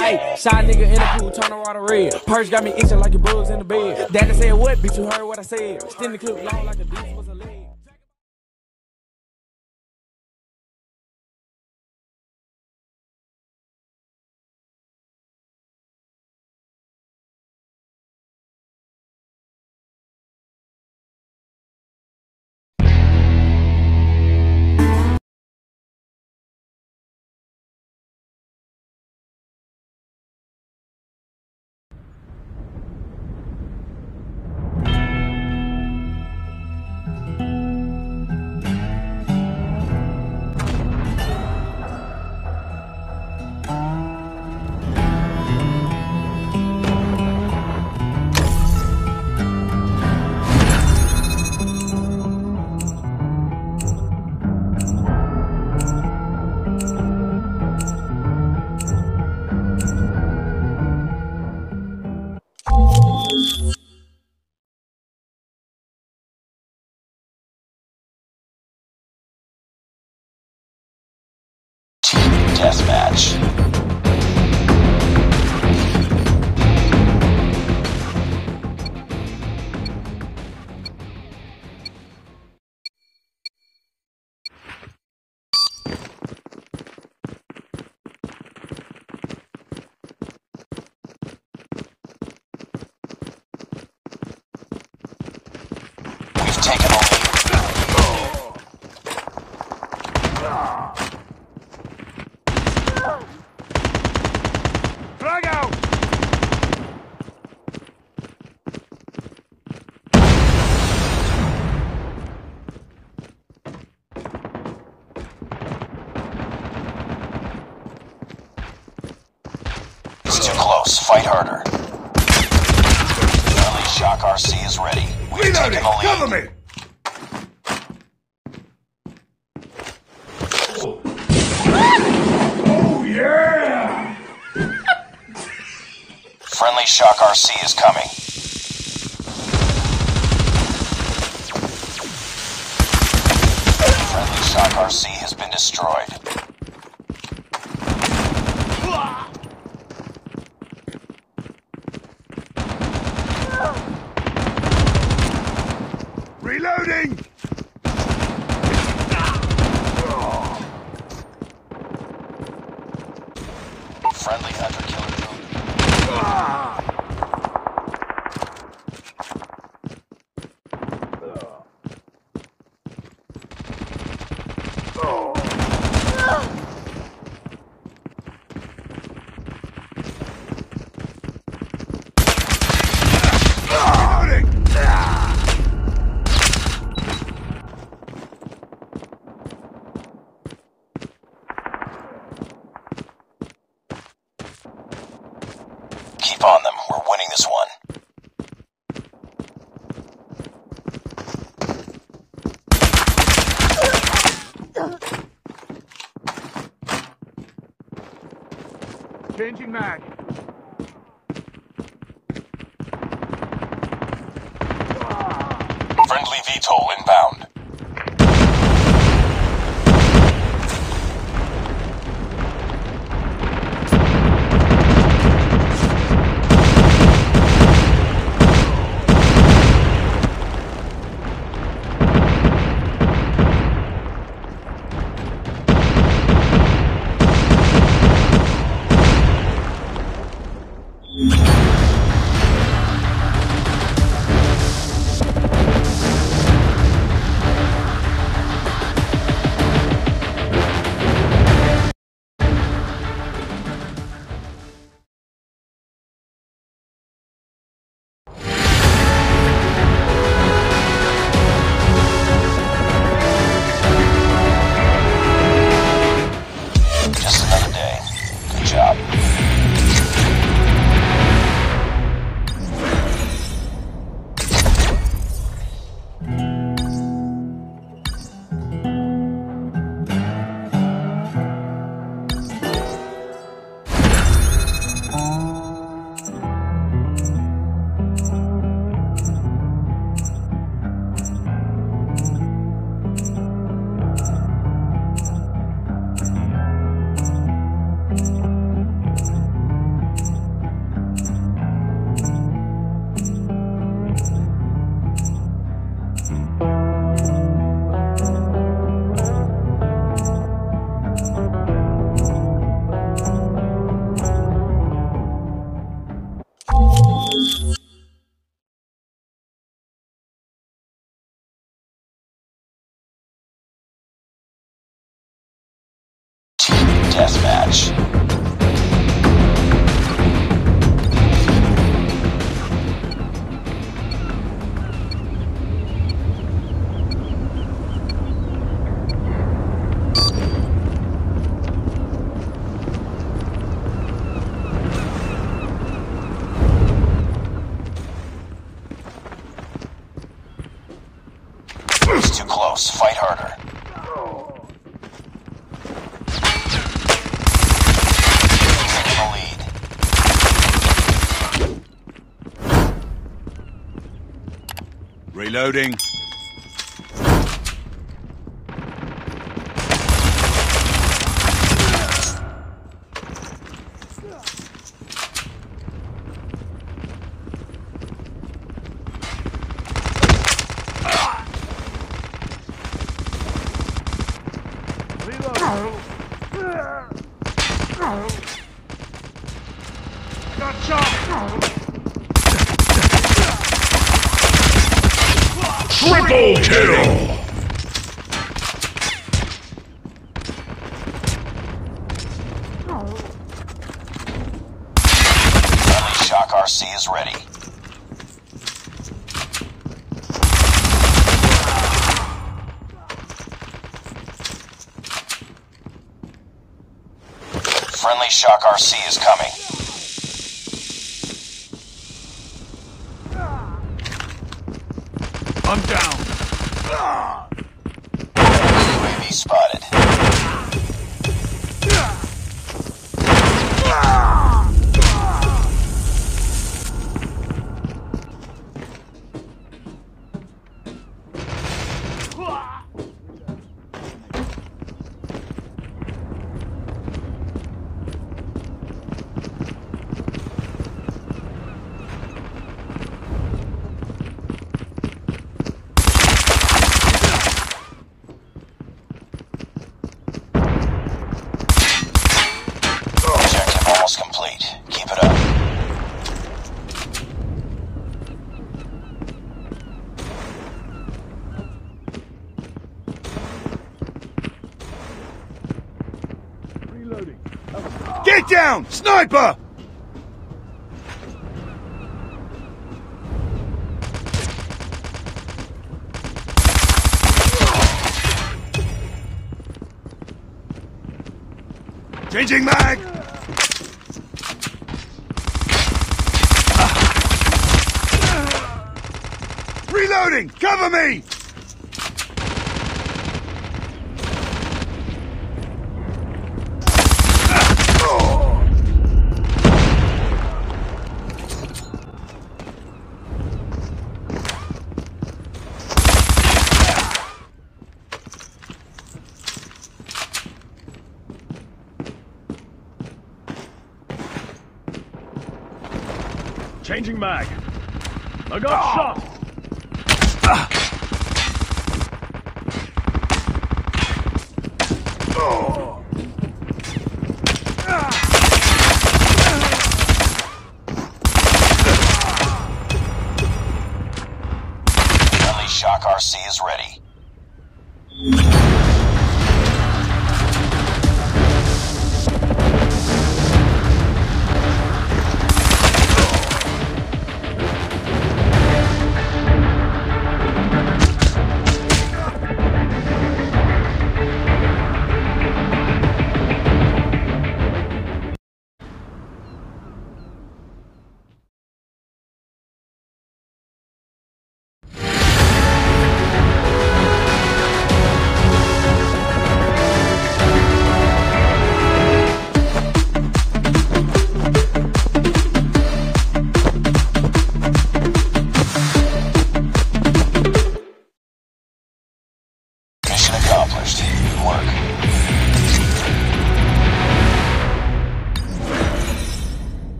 Hey, shy nigga in the pool, turn the water red. Purse got me itching like your bugs in the bed. Daddy said what? Bitch, you heard what I said. Extend the clip long like a deuce was a leg. Deathmatch. We've taken a lead. Frag out! It's too close. Fight harder. Early shock RC is ready. We've taken the lead. Cover me! Oh yeah! Friendly shock RC is coming. Friendly shock RC has been destroyed. Reloading! Friendly hunter killer drone. Reloading! Keep on them. We're winning this one. Changing mag. Friendly VTOL inbound. deathmatch. It's too close. Fight harder. Reloading. Triple kill! Friendly Shock RC is ready. Friendly Shock RC is coming. I'm down. UAV spotted. Objective almost complete. Keep it up. Get down! Sniper! Changing mag! Reloading! Cover me! Changing mag. I got shot. Friendly Shock RC is ready.